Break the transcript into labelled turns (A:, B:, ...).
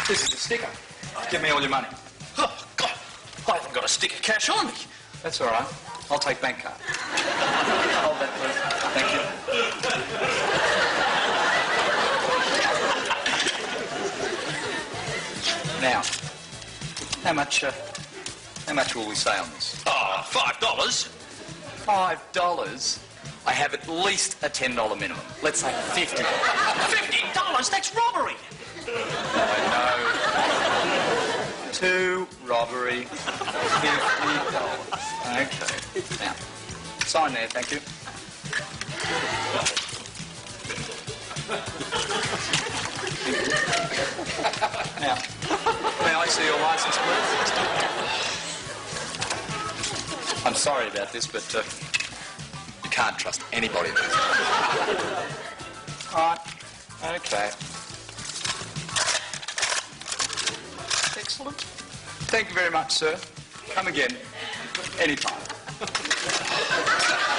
A: This is a sticker. Give me all your money.
B: Oh, God, I haven't got a stick of cash on me.
A: That's all right. I'll take bank card. Hold that, please. Thank you. Now, how much will we say on this?
B: Oh, $5.
A: $5? I have at least a $10 minimum. Let's say $50.
B: $50? That's robbery.
A: I know. 2 robbery, $50. Okay. Now, sign there, thank you. Now, may I see your license, please? I'm sorry about this, but you can't trust anybody. All right. Okay. Excellent. Thank you very much, sir. Come again. Anytime.